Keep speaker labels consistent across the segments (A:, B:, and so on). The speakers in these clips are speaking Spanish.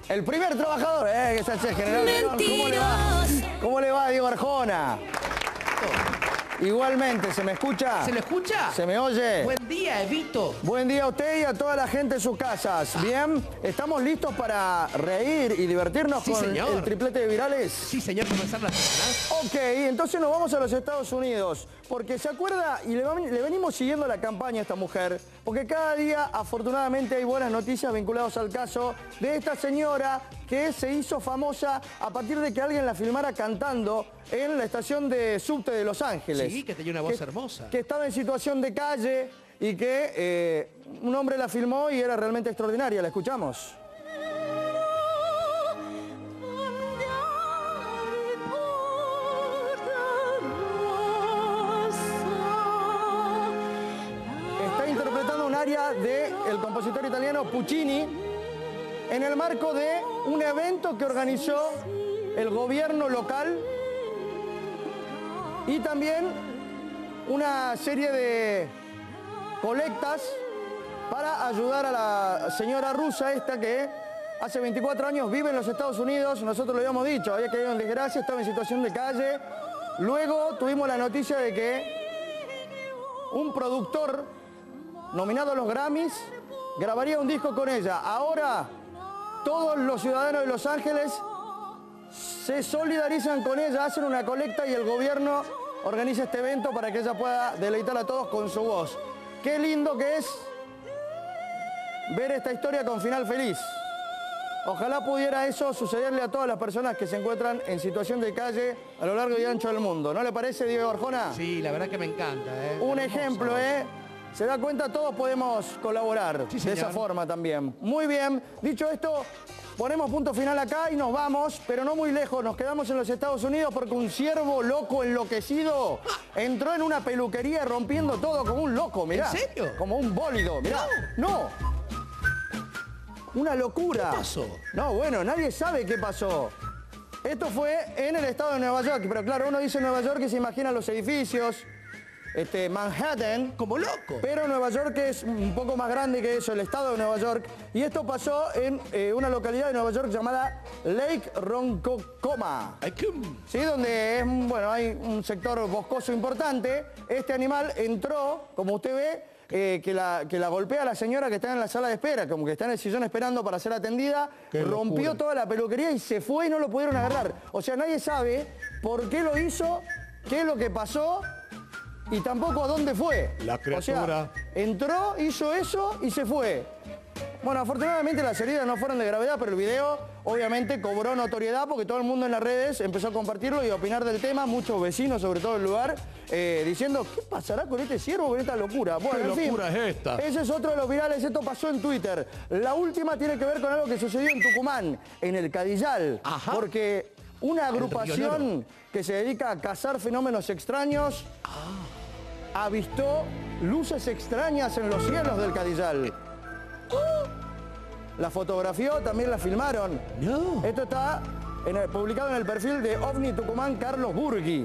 A: El primer trabajador, que es el general Perón. ¿Cómo le va? ¿Cómo le va, Diego Arjona? Igualmente, ¿se me escucha?
B: ¿Se lo escucha?
A: ¿Se me oye?
B: Buen día, Evito.
A: Buen día a usted y a toda la gente en sus casas. ¿Bien? ¿Estamos listos para reír y divertirnos
B: Sí,
A: con
B: señor.
A: el triplete de virales?
B: Sí, señor, comenzar la semana.
A: Ok, entonces nos vamos a los Estados Unidos, porque se acuerda, y le venimos siguiendo la campaña a esta mujer, porque cada día afortunadamente hay buenas noticias vinculadas al caso de esta señora que se hizo famosa a partir de que alguien la filmara cantando en la estación de subte de Los Ángeles.
B: Sí, que tenía una voz hermosa.
A: Que estaba en situación de calle y que un hombre la filmó y era realmente extraordinaria. ¿La escuchamos? Está interpretando un aria del compositor italiano Puccini en el marco de un evento que organizó el gobierno local y también una serie de colectas para ayudar a la señora rusa esta que hace 24 años vive en los Estados Unidos. Nosotros lo habíamos dicho, había caído en desgracia, estaba en situación de calle. Luego tuvimos la noticia de que un productor nominado a los Grammys grabaría un disco con ella. Ahora todos los ciudadanos de Los Ángeles se solidarizan con ella, hacen una colecta y el gobierno organiza este evento para que ella pueda deleitar a todos con su voz. Qué lindo que es ver esta historia con final feliz. Ojalá pudiera eso sucederle a todas las personas que se encuentran en situación de calle a lo largo y ancho del mundo. ¿No le parece, Diego Arjona?
B: Sí, la verdad que me encanta.
A: Un ejemplo, ¿Se da cuenta? Todos podemos colaborar de esa forma también. Muy bien. Dicho esto, ponemos punto final acá y nos vamos, pero no muy lejos. Nos quedamos en los Estados Unidos porque un ciervo loco enloquecido entró en una peluquería rompiendo todo como un loco, mirá.
B: ¿En serio?
A: Como un bólido, mirá. ¡No! Una locura.
B: ¿Qué pasó?
A: No, bueno, nadie sabe qué pasó. Esto fue en el estado de Nueva York, pero claro, uno dice Nueva York y se imagina los edificios, Manhattan.
B: Como loco.
A: Pero Nueva York es un poco más grande que eso, el estado de Nueva York. Y esto pasó en una localidad de Nueva York llamada Lake Ronkonkoma. Sí, donde hay un sector boscoso importante. Este animal entró, como usted ve, que la golpea a la señora que está en la sala de espera, como que está en el sillón esperando para ser atendida. Rompió toda la peluquería y se fue y no lo pudieron agarrar. O sea, nadie sabe por qué lo hizo, qué es lo que pasó y tampoco a dónde fue.
C: La criatura.
A: O sea, entró, hizo eso y se fue. Bueno, afortunadamente las heridas no fueron de gravedad, pero el video obviamente cobró notoriedad porque todo el mundo en las redes empezó a compartirlo y a opinar del tema, muchos vecinos sobre todo el lugar, diciendo, ¿qué pasará con este ciervo, con esta locura? Bueno,
C: ¿Qué locura es esta?
A: Ese es otro de los virales, esto pasó en Twitter. La última tiene que ver con algo que sucedió en Tucumán, en el Cadillal.
B: Ajá.
A: Porque una agrupación que se dedica a cazar fenómenos extraños avistó luces extrañas en los cielos del Cadillal. La fotografió, también la filmaron.
B: No.
A: Esto está publicado en el perfil de OVNI Tucumán Carlos Burgui.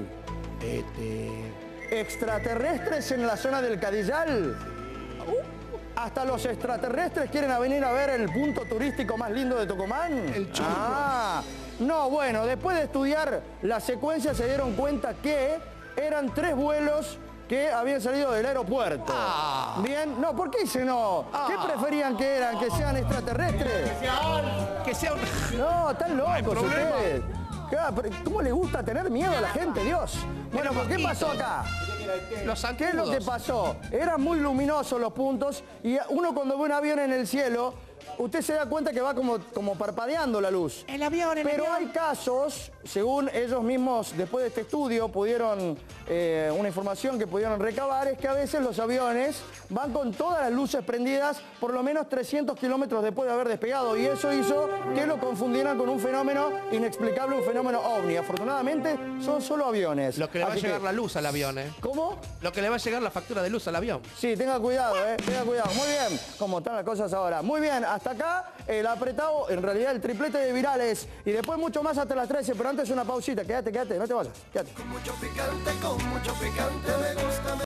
A: Extraterrestres en la zona del Cadillal. Hasta los extraterrestres quieren venir a ver el punto turístico más lindo de Tucumán.
B: El churro.
A: No, bueno, después de estudiar la secuencia se dieron cuenta que eran 3 vuelos que habían salido del aeropuerto. Bien, no, ¿por qué dice no? ¿Qué preferían que eran? ¿Que sean extraterrestres?
B: Que sea un...
A: No, están locos
C: problema.
A: ustedes. ¿Cómo le gusta tener miedo a la gente, Dios? Bueno, ¿por qué pasó acá?
B: Los
A: ¿Qué es lo que
B: zancudos.
A: pasó? Eran muy luminosos los puntos y uno cuando ve un avión en el cielo, usted se da cuenta que va como parpadeando la luz.
B: El avión,
A: Pero hay casos, según ellos mismos, después de este estudio, pudieron, una información que pudieron recabar, es que a veces los aviones van con todas las luces prendidas por lo menos 300 kilómetros después de haber despegado. Y eso hizo que lo confundieran con un fenómeno inexplicable, un fenómeno ovni. Afortunadamente, son solo aviones.
B: Lo que le va a
A: Así
B: llegar la luz al avión,
A: ¿Cómo?
B: Lo que le va a llegar la factura de luz al avión.
A: Sí, tenga cuidado, tenga cuidado. Muy bien, como están las cosas ahora. Muy bien, hasta acá el apretado, en realidad el triplete de virales. Y después mucho más hasta las 13, pero antes una pausita. Quédate, no te vayas, quédate.
D: Con mucho picante me gusta.